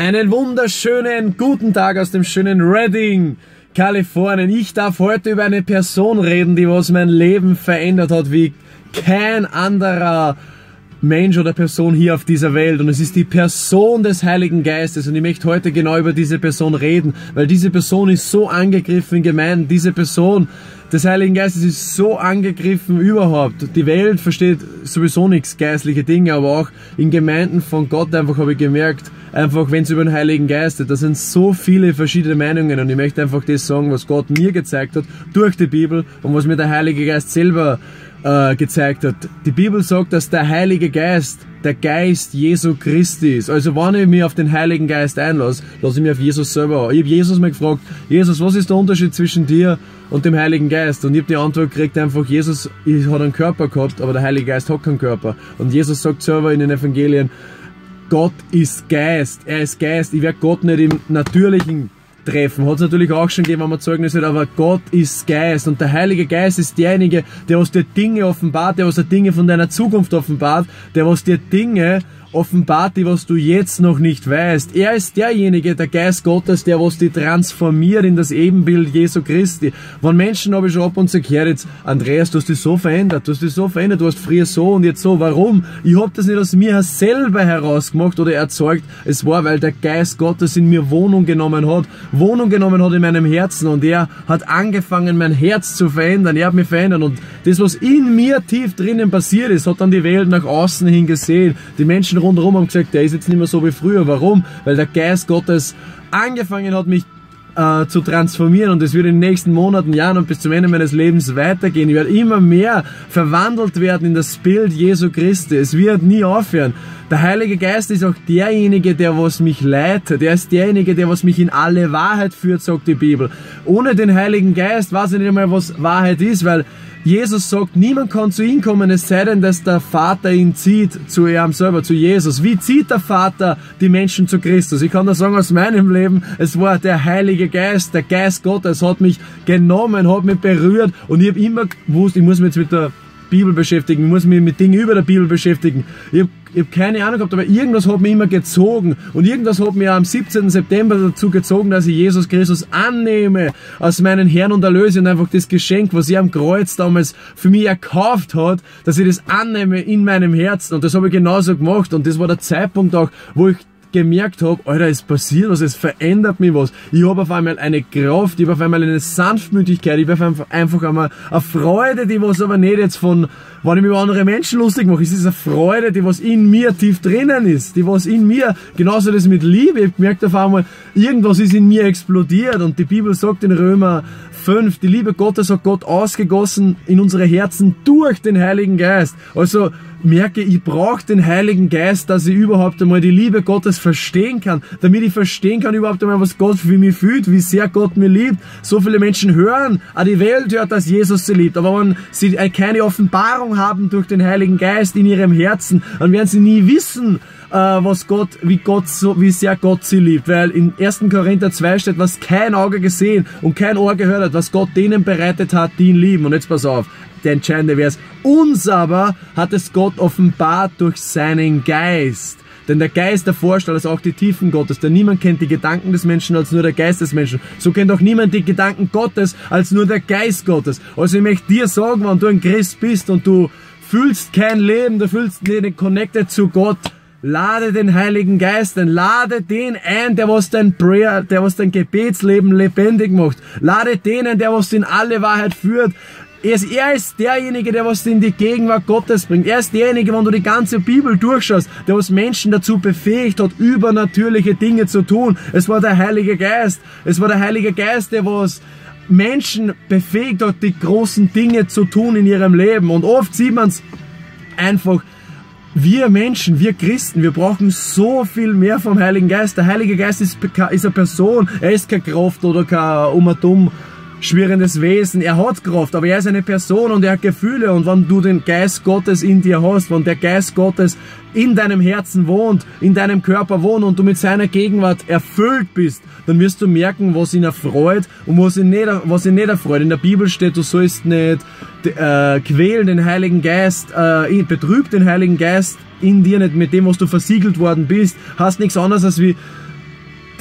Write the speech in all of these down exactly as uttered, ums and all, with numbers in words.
Einen wunderschönen guten Tag aus dem schönen Redding, Kalifornien. Ich darf heute über eine Person reden, die was mein Leben verändert hat, wie kein anderer Mensch oder Person hier auf dieser Welt. Und es ist die Person des Heiligen Geistes. Und ich möchte heute genau über diese Person reden, weil diese Person ist so angegriffen in Gemeinden. Diese Person des Heiligen Geistes ist so angegriffen überhaupt. Die Welt versteht sowieso nichts geistliche Dinge, aber auch in Gemeinden von Gott einfach habe ich gemerkt, einfach wenn es über den Heiligen Geist geht, da sind so viele verschiedene Meinungen und ich möchte einfach das sagen, was Gott mir gezeigt hat durch die Bibel und was mir der Heilige Geist selber äh, gezeigt hat. Die Bibel sagt, dass der Heilige Geist der Geist Jesu Christi ist. Also wenn ich mich auf den Heiligen Geist einlasse, lasse ich mich auf Jesus selber an. Ich habe Jesus mal gefragt, Jesus, was ist der Unterschied zwischen dir und dem Heiligen Geist? Und ich habe die Antwort gekriegt einfach, Jesus hat einen Körper gehabt, aber der Heilige Geist hat keinen Körper. Und Jesus sagt selber in den Evangelien, Gott ist Geist, er ist Geist. Ich werde Gott nicht im Natürlichen treffen. Hat es natürlich auch schon gegeben, wenn man Zeugnis hat, aber Gott ist Geist und der Heilige Geist ist derjenige, der was dir Dinge offenbart, der was dir Dinge von deiner Zukunft offenbart, der was dir Dinge offenbart, die was du jetzt noch nicht weißt. Er ist derjenige, der Geist Gottes, der was dich transformiert in das Ebenbild Jesu Christi. Von Menschen habe ich schon ab und zu gehört, jetzt, Andreas, du hast dich so verändert, du hast dich so verändert, du hast früher so und jetzt so. Warum? Ich habe das nicht aus mir selber herausgemacht oder erzeugt. Es war, weil der Geist Gottes in mir Wohnung genommen hat, Wohnung genommen hat in meinem Herzen und er hat angefangen, mein Herz zu verändern. Er hat mich verändert und das, was in mir tief drinnen passiert ist, hat dann die Welt nach außen hin gesehen. Die Menschen rundherum haben gesagt, der ist jetzt nicht mehr so wie früher. Warum? Weil der Geist Gottes angefangen hat, mich äh, zu transformieren und es wird in den nächsten Monaten, Jahren und bis zum Ende meines Lebens weitergehen. Ich werde immer mehr verwandelt werden in das Bild Jesu Christi. Es wird nie aufhören. Der Heilige Geist ist auch derjenige, der was mich leitet. Er ist derjenige, der was mich in alle Wahrheit führt, sagt die Bibel. Ohne den Heiligen Geist weiß ich nicht einmal, was Wahrheit ist, weil Jesus sagt, niemand kann zu ihm kommen, es sei denn, dass der Vater ihn zieht zu ihm selber, zu Jesus. Wie zieht der Vater die Menschen zu Christus? Ich kann das sagen aus meinem Leben, es war der Heilige Geist, der Geist Gottes hat mich genommen, hat mich berührt und ich habe immer gewusst, ich muss mich jetzt mit der Bibel beschäftigen, ich muss mich mit Dingen über der Bibel beschäftigen. Ich habe ich hab keine Ahnung gehabt, aber irgendwas hat mich immer gezogen und irgendwas hat mich am siebzehnten September dazu gezogen, dass ich Jesus Christus annehme als meinen Herrn und Erlöser und einfach das Geschenk, was er am Kreuz damals für mich erkauft hat, dass ich das annehme in meinem Herzen und das habe ich genauso gemacht und das war der Zeitpunkt auch, wo ich gemerkt habe, Alter, es passiert was, es verändert mich was. Ich habe auf einmal eine Kraft, ich habe auf einmal eine Sanftmütigkeit, ich habe einfach, einfach einmal eine Freude, die was aber nicht jetzt von, wenn ich mich über andere Menschen lustig mache, es ist eine Freude, die was in mir tief drinnen ist, die was in mir, genauso das mit Liebe, ich habe gemerkt auf einmal, irgendwas ist in mir explodiert und die Bibel sagt in Römer fünf, die Liebe Gottes hat Gott ausgegossen in unsere Herzen durch den Heiligen Geist. Also merke, ich brauche den Heiligen Geist, dass ich überhaupt einmal die Liebe Gottes verstehen kann, damit ich verstehen kann überhaupt einmal, was Gott für mich fühlt, wie sehr Gott mir liebt. So viele Menschen hören, auch die Welt hört, dass Jesus sie liebt, aber wenn sie keine Offenbarung haben durch den Heiligen Geist in ihrem Herzen, dann werden sie nie wissen, was Gott, wie Gott so, wie sehr Gott sie liebt, weil in ersten Korinther zwei steht, was kein Auge gesehen und kein Ohr gehört hat, was Gott denen bereitet hat, die ihn lieben. Und jetzt pass auf, der entscheidende Vers. Uns aber hat es Gott offenbart durch seinen Geist. Denn der Geist erforscht alles, auch die Tiefen Gottes. Denn niemand kennt die Gedanken des Menschen als nur der Geist des Menschen. So kennt auch niemand die Gedanken Gottes als nur der Geist Gottes. Also ich möchte dir sagen, wenn du ein Christ bist und du fühlst kein Leben, du fühlst nicht connected zu Gott, lade den Heiligen Geist ein, lade den ein, der was dein Prayer, der was dein Gebetsleben lebendig macht. Lade den ein, der was in alle Wahrheit führt. Er ist, er ist derjenige, der was in die Gegenwart Gottes bringt. Er ist derjenige, wenn du die ganze Bibel durchschaust, der was Menschen dazu befähigt hat, übernatürliche Dinge zu tun. Es war der Heilige Geist. Es war der Heilige Geist, der was Menschen befähigt hat, die großen Dinge zu tun in ihrem Leben. Und oft sieht man es einfach, wir Menschen, wir Christen, wir brauchen so viel mehr vom Heiligen Geist. Der Heilige Geist ist, ist eine Person, er ist keine Kraft oder kein um und um schwirrendes Wesen. Er hat Kraft, aber er ist eine Person und er hat Gefühle. Und wenn du den Geist Gottes in dir hast, wenn der Geist Gottes in deinem Herzen wohnt, in deinem Körper wohnt und du mit seiner Gegenwart erfüllt bist, dann wirst du merken, was ihn erfreut und was ihn nicht, was ihn nicht erfreut. In der Bibel steht, du sollst nicht äh, quälen den Heiligen Geist, äh, betrüb den Heiligen Geist in dir nicht mit dem, was du versiegelt worden bist. Hast nichts anderes als wie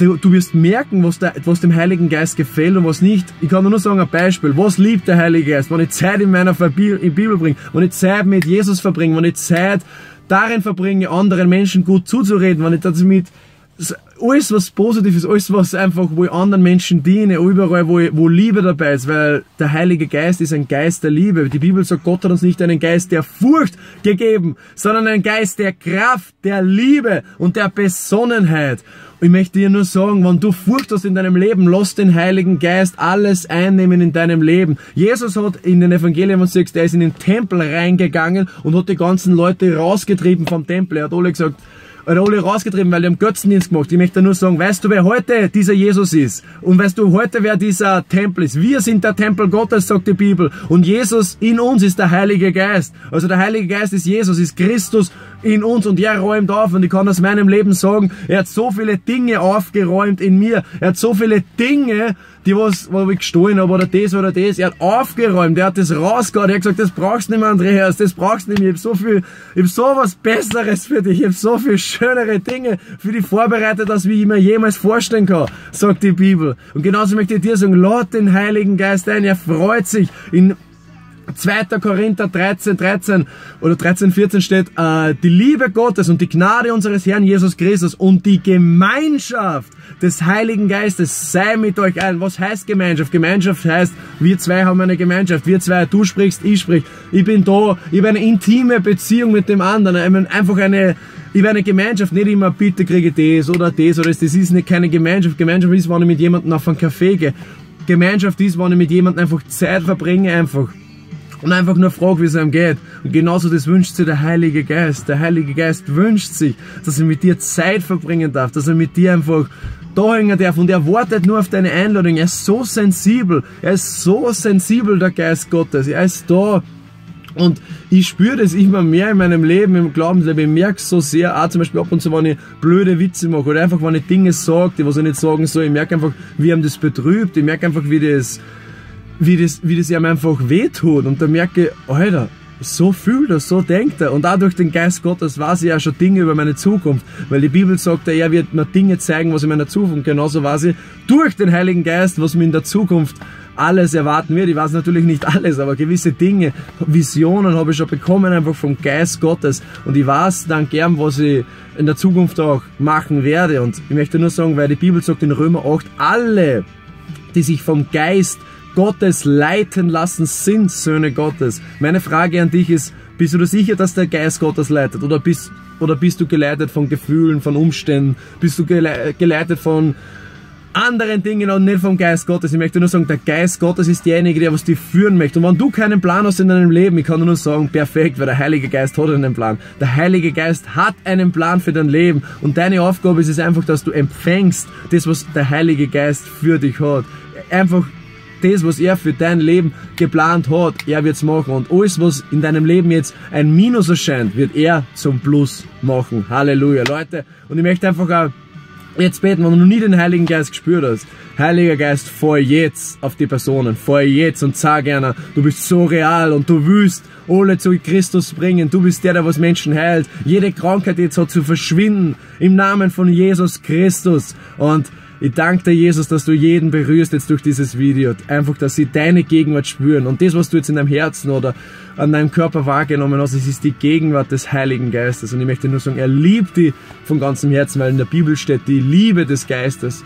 du, du wirst merken, was, der, was dem Heiligen Geist gefällt und was nicht. Ich kann nur sagen, ein Beispiel. Was liebt der Heilige Geist? Wenn ich Zeit in meiner Bibel bringe, wenn ich Zeit mit Jesus verbringe, wenn ich Zeit darin verbringe, anderen Menschen gut zuzureden, wenn ich damit alles was positiv ist, alles was einfach, wo ich anderen Menschen diene, überall wo, ich, wo Liebe dabei ist, weil der Heilige Geist ist ein Geist der Liebe. Die Bibel sagt, Gott hat uns nicht einen Geist der Furcht gegeben, sondern einen Geist der Kraft, der Liebe und der Besonnenheit. Und ich möchte dir nur sagen, wenn du Furcht hast in deinem Leben, lass den Heiligen Geist alles einnehmen in deinem Leben. Jesus hat in den Evangelien, wenn du siehst, er ist in den Tempel reingegangen und hat die ganzen Leute rausgetrieben vom Tempel. Er hat alle gesagt, oder alle rausgetrieben, weil die haben Götzendienst gemacht. Ich möchte nur sagen, weißt du, wer heute dieser Jesus ist? Und weißt du heute, wer dieser Tempel ist? Wir sind der Tempel Gottes, sagt die Bibel. Und Jesus in uns ist der Heilige Geist. Also der Heilige Geist ist Jesus, ist Christus in uns und er räumt auf. Und ich kann aus meinem Leben sagen, er hat so viele Dinge aufgeräumt in mir. Er hat so viele Dinge, die was, wo ich gestohlen habe, oder das oder das. Er hat aufgeräumt, er hat das rausgehauen. Er hat gesagt, das brauchst du nicht mehr, Andreas, das brauchst du nicht mehr. Ich hab so viel, ich hab so was Besseres für dich. Ich hab so viel schönere Dinge für dich vorbereitet, als wie ich mir jemals vorstellen kann, sagt die Bibel. Und genauso möchte ich dir sagen, lad den Heiligen Geist ein. Er freut sich. In zweiter Korinther dreizehn, dreizehn oder dreizehn, vierzehn steht, äh, die Liebe Gottes und die Gnade unseres Herrn Jesus Christus und die Gemeinschaft des Heiligen Geistes sei mit euch allen. Was heißt Gemeinschaft? Gemeinschaft heißt, wir zwei haben eine Gemeinschaft. Wir zwei, du sprichst, ich sprich. Ich bin da. Ich habe eine intime Beziehung mit dem anderen. Einfach eine, ich habe eine Gemeinschaft. Nicht immer, bitte kriege das oder das oder das. Das ist nicht keine Gemeinschaft. Gemeinschaft ist, wenn ich mit jemandem auf einen Café gehe. Gemeinschaft ist, wenn ich mit jemandem einfach Zeit verbringe, einfach. Und einfach nur frage, wie es einem geht. Und genauso das wünscht sich der Heilige Geist. Der Heilige Geist wünscht sich, dass er mit dir Zeit verbringen darf, dass er mit dir einfach da hängen darf. Und er wartet nur auf deine Einladung. Er ist so sensibel. Er ist so sensibel, der Geist Gottes. Er ist da. Und ich spüre das immer mehr in meinem Leben, im Glaubensleben. Ich merke es so sehr, auch zum Beispiel ab und zu, wenn ich blöde Witze mache oder einfach, wenn ich Dinge sage, die was ich nicht sagen soll. Ich merke einfach, wie einem das betrübt. Ich merke einfach, wie das... wie das, wie das ihm einfach wehtut. Und da merke ich, Alter, so fühlt er, so denkt er. Und auch durch den Geist Gottes weiß ich ja schon Dinge über meine Zukunft. Weil die Bibel sagt, er wird mir Dinge zeigen, was in meiner Zukunft, genauso weiß ich durch den Heiligen Geist, was mir in der Zukunft alles erwarten wird. Ich weiß natürlich nicht alles, aber gewisse Dinge, Visionen habe ich schon bekommen, einfach vom Geist Gottes. Und ich weiß dann gern, was ich in der Zukunft auch machen werde. Und ich möchte nur sagen, weil die Bibel sagt in Römer acht, alle, die sich vom Geist Gottes leiten lassen, sind Söhne Gottes. Meine Frage an dich ist, bist du dir sicher, dass der Geist Gottes leitet? Oder bist, oder bist du geleitet von Gefühlen, von Umständen? Bist du gele geleitet von anderen Dingen und nicht vom Geist Gottes? Ich möchte nur sagen, der Geist Gottes ist derjenige, der was dich führen möchte. Und wenn du keinen Plan hast in deinem Leben, ich kann nur sagen, perfekt, weil der Heilige Geist hat einen Plan. Der Heilige Geist hat einen Plan für dein Leben. Und deine Aufgabe ist es einfach, dass du empfängst, das, was der Heilige Geist für dich hat. Einfach das, was er für dein Leben geplant hat, er wird's machen. Und alles, was in deinem Leben jetzt ein Minus erscheint, wird er zum Plus machen. Halleluja, Leute. Und ich möchte einfach auch jetzt beten, wenn du noch nie den Heiligen Geist gespürt hast. Heiliger Geist, fahr jetzt auf die Personen. Fahr jetzt und sag einer, du bist so real und du willst alle zu Christus bringen. Du bist der, der was Menschen heilt. Jede Krankheit jetzt hat zu verschwinden. Im Namen von Jesus Christus. Und ich danke dir, Jesus, dass du jeden berührst jetzt durch dieses Video. Einfach, dass sie deine Gegenwart spüren. Und das, was du jetzt in deinem Herzen oder an deinem Körper wahrgenommen hast, das ist die Gegenwart des Heiligen Geistes. Und ich möchte nur sagen, er liebt dich von ganzem Herzen, weil in der Bibel steht die Liebe des Geistes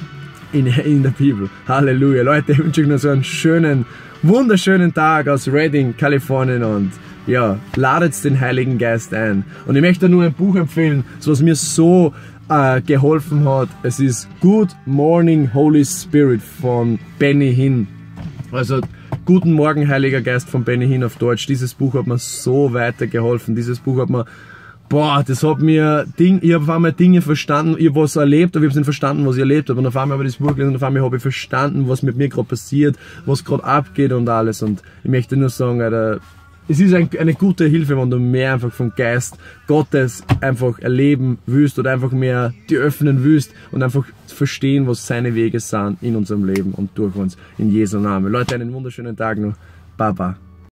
in, in der Bibel. Halleluja. Leute, ich wünsche euch noch so einen schönen, wunderschönen Tag aus Redding, Kalifornien. Und ja, ladet den Heiligen Geist ein. Und ich möchte nur ein Buch empfehlen, so was mir so Uh, geholfen hat. Es ist Good Morning Holy Spirit von Benny Hinn. Also Guten Morgen Heiliger Geist von Benny Hinn auf Deutsch. Dieses Buch hat mir so weitergeholfen. Dieses Buch hat mir, boah, das hat mir Ding, ich habe auf einmal Dinge verstanden, ich habe was erlebt, aber ich habe nicht verstanden, was ich erlebt habe. Und auf einmal habe ich das Buch gelesen und auf einmal habe ich verstanden, was mit mir gerade passiert, was gerade abgeht und alles. Und ich möchte nur sagen, Alter, es ist ein, eine gute Hilfe, wenn du mehr einfach vom Geist Gottes einfach erleben willst oder einfach mehr die öffnen willst und einfach verstehen, was seine Wege sind in unserem Leben und durch uns. In Jesu Namen. Leute, einen wunderschönen Tag noch. Baba.